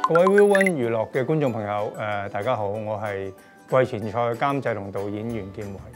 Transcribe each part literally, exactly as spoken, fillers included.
各位 Viu One 娛樂嘅觀眾朋友，誒、呃、大家好，我係季前賽監製同導演袁建偉。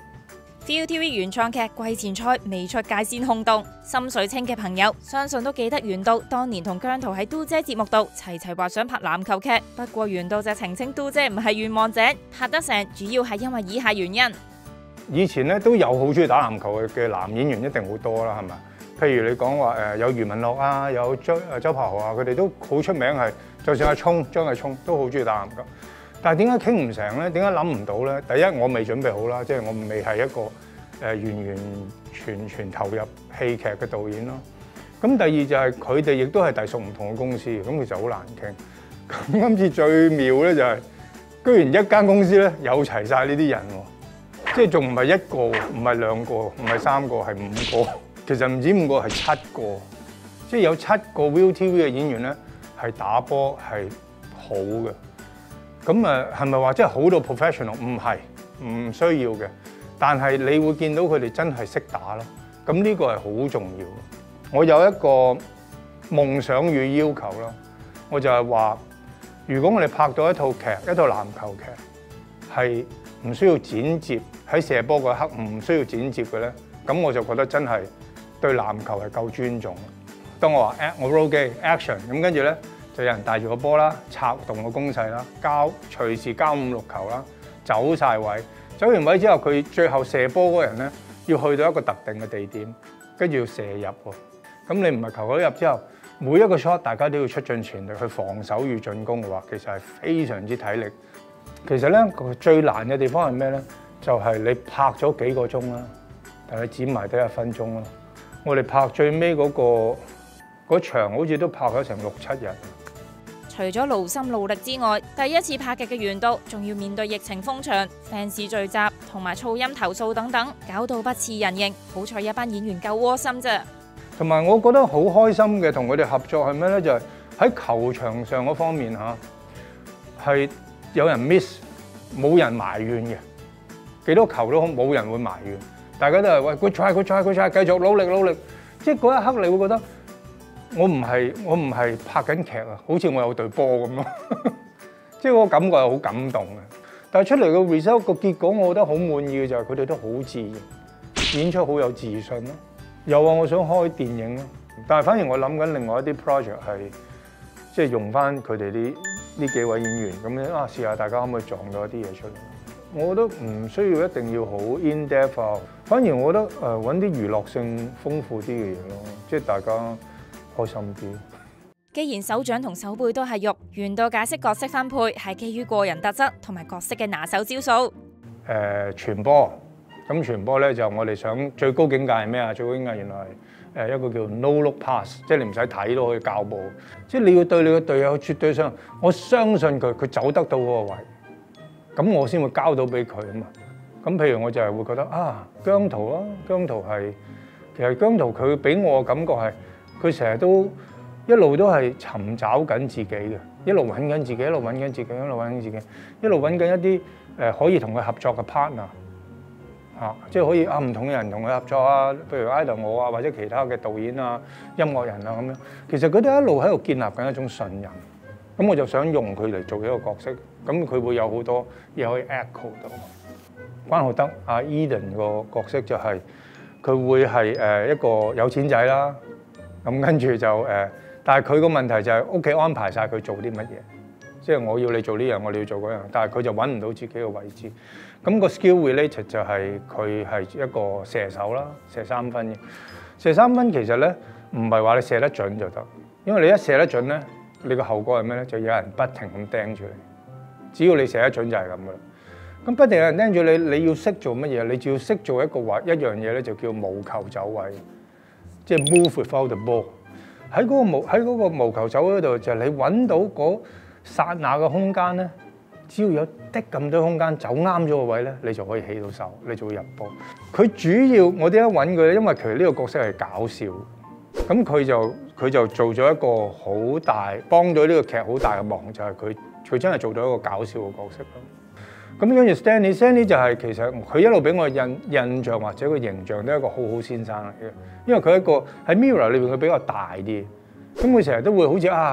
V T V 原創劇季前賽未出界先轟動，心水清嘅朋友相信都記得袁導當年同姜濤喺都姐節目度齊齊話想拍籃球劇，不過袁導就澄清都姐唔係願望者，拍得成主要係因為以下原因。 以前咧都有好中意打籃球嘅男演員一定好多啦，係咪？譬如你講話誒有余文樂啊，有周誒周柏豪啊，佢哋都好出名係，就算阿聰張繼聰都好中意打籃球。但係點解傾唔成咧？點解諗唔到咧？第一我未準備好啦，即係我未係一個誒、呃、完完全全投入戲劇嘅導演咯。咁第二就係佢哋亦都係隸屬唔同嘅公司，咁其實好難傾。咁今次最妙咧就係、是，居然一間公司咧有齊晒呢啲人喎，即係仲唔係一個，唔係兩個，唔係三個，係五個。其實唔止五個，係七個，即係有七個 Viu T V 嘅演員咧係打波係好嘅。咁誒係咪話真係好到 professional？ 唔係，唔需要嘅。但係你會見到佢哋真係識打咯。咁呢個係好重要。我有一個夢想與要求咯，我就係話，如果我哋拍到一套劇，一套籃球劇，係唔需要剪接，喺射波嗰一刻唔需要剪接嘅咧，咁我就覺得真係對籃球係夠尊重。當我話 act 我 roll 機 action， 咁跟住咧就有人帶住個波啦，策動個攻勢啦，交隨時交五六球啦，走晒位，走完位之後佢最後射波嗰人咧要去到一個特定嘅地點，跟住要射入喎。咁你唔係球嗰入之後，每一個 shot 大家都要出盡全力去防守與進攻嘅話，其實係非常之體力。其實咧最難嘅地方係咩咧？就係、是、你拍咗幾個鐘啦，但係你剪埋得一分鐘啦。我哋拍最尾嗰、那個嗰場好似都拍咗成六七日。 除咗勞心勞力之外，第一次拍劇嘅袁導仲要面對疫情封場、fans 聚集同埋噪音投訴等等，搞到不似人形。好彩一班演員夠窩心啫。 同埋我覺得好開心嘅同佢哋合作係咩咧？就係、是、喺球場上嗰方面嚇，係有人 miss， 冇人埋怨嘅，幾多球都好，冇人會埋怨。大家都係喂 good try good try good try， 繼續努力努力。即係嗰一刻你會覺得我唔係我唔係拍緊劇啊，好似我有隊波咁咯。即係嗰個感覺係好感動嘅。但係出嚟個 result 個結果，我覺得好滿意嘅就係佢哋都好自然，演出好有自信咯。有啊，我想開電影咯，但係反而我諗緊另外一啲 project 係即係用翻佢哋啲呢幾位演員咁樣啊，試下大家可唔可以撞到一啲嘢出嚟？我覺得唔需要一定要好 in depth 啊，反而我覺得誒揾啲娛樂性豐富啲嘅嘢咯，即係大家開心啲。 既然手掌同手背都係肉，袁導解釋角色分配係基於個人特質同埋角色嘅拿手招數。誒、 呃、傳波，咁傳波咧就我哋想最高境界係咩啊？最高境界原來係誒一個叫 no look pass， 即係你唔使睇都可以教步，即係你要對你嘅隊友絕對上，我相信佢，佢走得到嗰個位。咁我先會交到俾佢啊嘛。咁譬如我就係會覺得啊，姜濤啊，姜濤係其實姜濤佢俾我嘅感覺係佢成日都一路都係尋找緊自己嘅，一路揾緊自己，一路揾緊自己，一路揾緊自己，一路揾緊一啲誒可以同佢合作嘅 partner 嚇，即係可以啊唔同嘅人同佢合作啊，譬如 either 我啊或者其他嘅導演啊、音樂人啊咁樣。其實佢哋一路喺度建立緊一種信任。咁我就想用佢嚟做一個角色，咁佢會有好多嘢可以 echo 到。關浩德阿 Eden 個角色就係、是、佢會係誒一個有錢仔啦，咁跟住就誒，但係佢個問題就係屋企安排晒佢做啲乜嘢，即係我要你做呢樣，我哋要做嗰樣，但係佢就揾唔到自己嘅位置。咁個 skill related 就係佢係一個射手啦，射三分嘅。射三分其實咧唔係話你射得準就得，因為你一射得準咧。你個後果係咩咧？就有人不停咁盯住你，只要你射得準就係咁噶啦。咁不停有人盯住你，你要識做乜嘢？你就要識做一個話一樣嘢咧，就叫無球走位，即係 move without the ball。喺嗰個無喺嗰個無球走位嗰度，就係你揾到嗰剎那嘅空間咧，只要有的咁多空間走啱咗個位咧，你就可以起到手，你就會入波。佢主要我點解揾佢咧？因為其實呢個角色係搞笑。咁佢就佢就做咗一個好大，幫咗呢個劇好大嘅忙，就係佢佢真係做到一個搞笑嘅角色咯。咁跟住 Stanley，Stanley 就係其實佢一路俾我印印象或者個形象都係一個好好先生嚟嘅，因為佢一個喺 Mirror 裏邊佢比較大啲，咁佢成日都會好似啊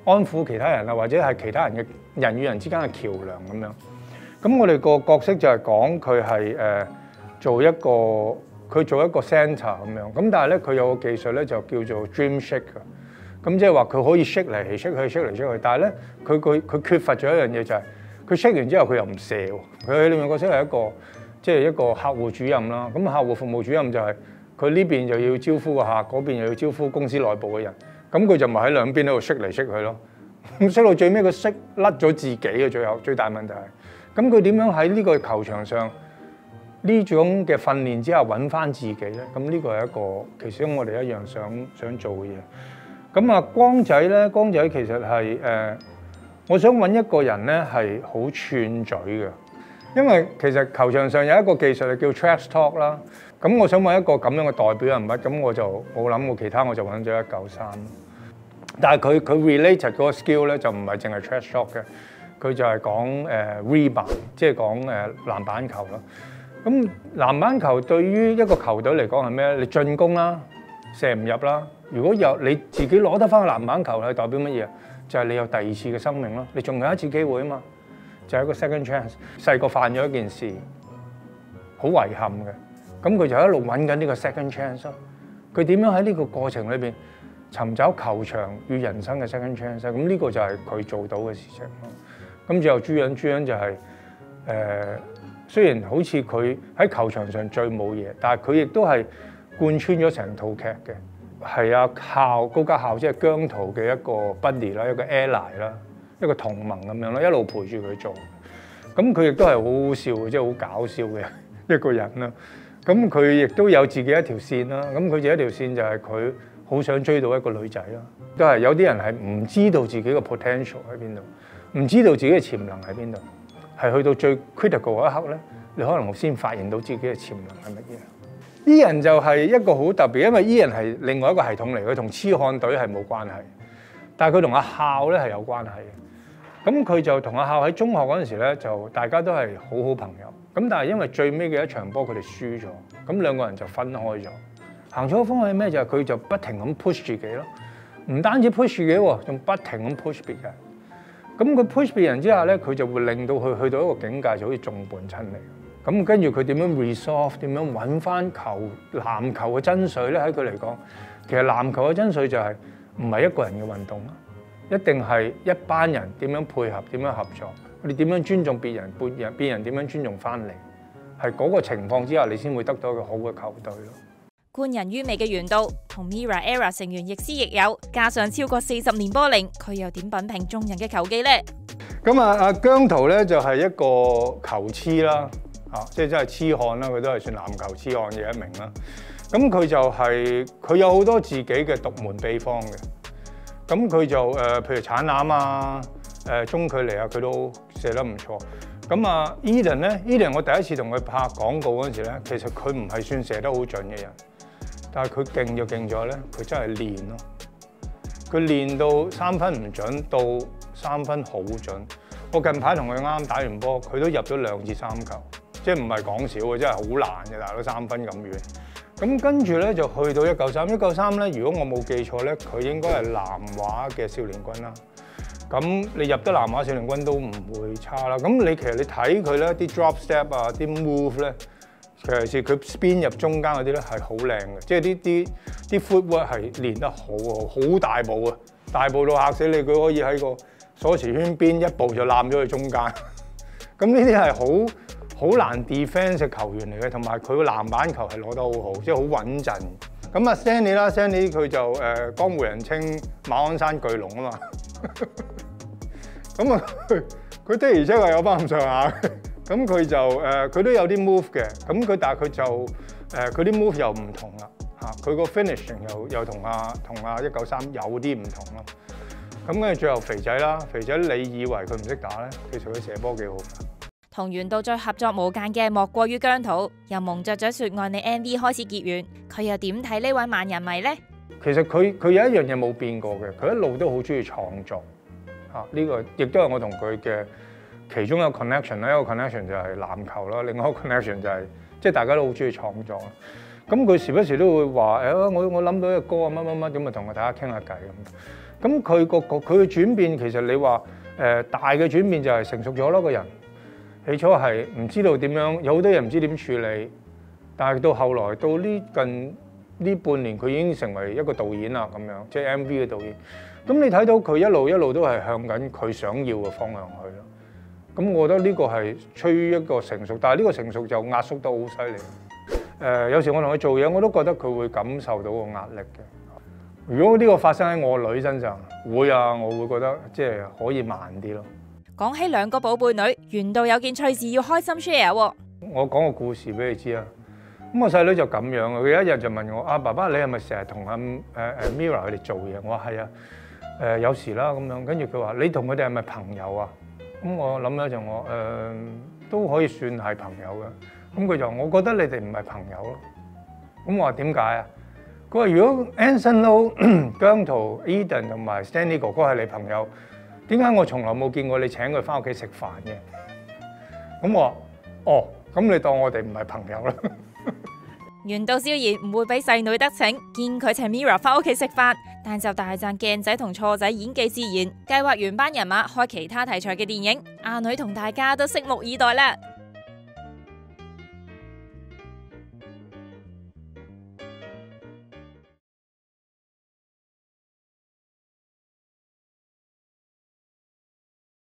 安撫其他人啊，或者係其他人嘅人與人之間嘅橋梁咁樣。咁我哋個角色就係講佢係誒做一個佢做一個 centre 咁樣。咁但係咧佢有個技術咧就叫做 dream shake 嘅。咁即係話佢可以 shake 嚟 shake 去 shake 嚟 shake 去，但係咧佢佢佢缺乏咗一樣嘢就係佢 shake 完之後佢又唔射喎。佢喺裏面角色係一個即係一個客戶主任啦。咁客戶服務主任就係佢呢邊就要招呼個客，嗰邊又要招呼公司內部嘅人。咁佢就咪喺兩邊喺度 shake 嚟 shake 去咯。咁 shake 到最尾佢 shake 甩咗自己嘅，最後最大問題係。咁佢點樣喺呢個球場上呢種嘅訓練之下揾翻自己咧？咁呢個係一個其實我哋一樣想想做嘅嘢。咁啊，光仔咧，光仔其實係誒、呃，我想揾一個人咧係好串嘴嘅，因為其實球場上有一個技術係叫 trash talk 啦。咁我想揾一個咁樣嘅代表人物，咁我就冇諗過其他，我就揾咗一九三。但係佢佢 related 嗰個 skill 咧就唔係淨係 trash talk 嘅。佢就係講誒 rebound，即係講誒籃板球啦。咁籃板球對於一個球隊嚟講係咩咧？你進攻啦，射唔入啦。如果有你自己攞得翻個籃板球，係代表乜嘢？就係你有第二次嘅生命咯。你仲有一次機會啊嘛，就係一個 second chance。細個犯咗一件事，好遺憾嘅。咁佢就一路揾緊呢個 second chance 咯。佢點樣喺呢個過程裏邊尋找球場與人生嘅 second chance？咁呢個就係佢做到嘅事情咯。咁最後朱茵，朱茵就係、是、誒、呃，雖然好似佢喺球場上最冇嘢，但係佢亦都係貫穿咗成套劇嘅。係啊，孝高家孝即係姜濤嘅一個 buddy 啦，一個 ally 啦，一個同盟咁樣咯，一路陪住佢做。咁佢亦都係好好笑嘅，即係好搞笑嘅一個人啦。咁佢亦都有自己一條線啦。咁佢自己一條線就係佢好想追到一個女仔啦。都係有啲人係唔知道自己嘅 potential 喺邊度。唔知道自己嘅潛能喺邊度，係去到最 critical 嗰一刻咧，你可能先發現到自己嘅潛能係乜嘢。Ian 就係一個好特別，因為 Ian 係另外一個系統嚟，佢同痴漢隊係冇關係，但係佢同阿孝咧係有關係嘅。咁佢就同阿孝喺中學嗰陣時咧，就大家都係好好朋友。咁但係因為最尾嘅一場波佢哋輸咗，咁兩個人就分開咗。行咗嘅方向係咩？就係佢就不停咁 push 自己咯，唔單止 push 自己喎，仲不停咁 push 別人。咁佢 push 別人之下咧，佢就會令到佢去到一個境界，就好似眾叛親離。咁跟住佢點樣 resolve， 點樣揾翻球籃球嘅真髓咧？喺佢嚟講，其實籃球嘅真髓就係唔係一個人嘅運動啦，一定係一班人點樣配合、點樣合作，你點樣尊重別人，別人別人點樣尊重翻你，係嗰個情況之下，你先會得到一個好嘅球隊咯。 觀人於微嘅袁導同 Mirror Era 成員亦師亦友，加上超過四十年波齡，佢又點品評眾人嘅球技咧？ 咁啊，阿姜濤咧就係一個球痴啦，啊，即係真係痴漢啦，佢都係算籃球痴漢嘅一名啦。咁佢就係、是、佢有好多自己嘅獨門秘方嘅。咁佢就誒、呃，譬如鏟籃啊，誒、呃、中距離啊，佢都射得唔錯。咁啊 ，Eden 咧 ，Eden 我第一次同佢拍廣告嗰陣時咧，其實佢唔係算射得好準嘅人。但係佢勁就勁咗咧，佢真係練咯。佢練到三分唔準，到三分好準。我近排同佢啱啱打完波，佢都入咗兩至三球，即係唔係講少嘅，真係好難嘅，大佬三分咁遠。咁跟住咧就去到一九三，一九三咧，如果我冇記錯咧，佢應該係南華嘅少年軍啦。咁你入得南華少年軍都唔會差啦。咁你其實你睇佢咧啲 drop step 啊，啲 move 咧。尤其是佢 spin 入中間嗰啲咧係好靚嘅，即係啲啲啲 footwork 係練得好好，好大步啊！大步到嚇死你，佢可以喺個鎖匙圈邊一步就攬咗去中間。咁呢啲係好好難 defense 嘅球員嚟嘅，同埋佢個籃板球係攞得好好，即係好穩陣。咁啊 Sandy 啦 ，Sandy 佢就誒、呃、江湖人稱馬鞍山巨龍啊嘛。咁啊，佢的而且確有翻咁上下嘅。咁佢就誒，佢、呃、都有啲 move 嘅，咁佢但係佢就誒，佢、呃、啲 move 又唔同啦嚇，佢個 finishing 又又同阿同阿一九三有啲唔同咯。咁跟住最後肥仔啦，肥仔你以為佢唔識打咧，其實佢射波幾好㗎。 同袁導再合作無間嘅莫過於姜濤，由蒙着咗説愛你 M V 開始結緣，佢又點睇呢位萬人迷咧？ 其實佢佢有一樣嘢冇變過嘅，佢一路都好中意創作嚇，呢、這個亦都係我同佢嘅。其中一個 connection 咧，一個 connection 就係籃球啦，另外一個 connection 就係、是、即係大家都好中意創作。咁佢時不時都會話誒、哎，我我諗到一個歌啊，乜乜乜咁啊，同我大家傾下偈咁。 咁佢個個佢嘅轉變其實你話誒、呃、大嘅轉變就係成熟咗咯，個人起初係唔知道點樣，有好多嘢唔知點處理，但係到後來到呢近呢半年佢已經成為一個導演啦咁樣，即係 M V 嘅導演。咁你睇到佢一路一路都係向緊佢想要嘅方向去咯。咁我覺得呢個係趨於一個成熟，但係呢個成熟就壓縮得好犀利。誒、呃，有時我同佢做嘢，我都覺得佢會感受到個壓力嘅。如果呢個發生喺我女身上，會啊，我會覺得即係可以慢啲咯。 講起兩個寶貝女，原道有件趣事要開心 share 喎。 我講個故事俾你知啊。咁我細女就咁樣嘅，佢一日就問我：啊，爸爸，你係咪成日同阿誒誒 Mirror 佢哋做嘢？我話係啊，誒、呃、有時啦咁樣。跟住佢話：你同佢哋係咪朋友啊？咁我諗咗就我誒、呃、都可以算係朋友嘅。咁佢就話：我覺得你哋唔係朋友咯。咁我話點解啊？佢話：如果 Anson Lo、姜濤、Eden 同埋 Stanley 哥哥係你朋友，點解我從來冇見過你請佢翻屋企食飯嘅？咁我話：哦，咁你當我哋唔係朋友啦。 原道笑言唔會俾細女得逞，見佢請 Mirror 翻屋企食飯，但就大讚鏡仔同錯仔演技自然，計劃原班人馬開其他題材嘅電影，阿女同大家都拭目以待啦。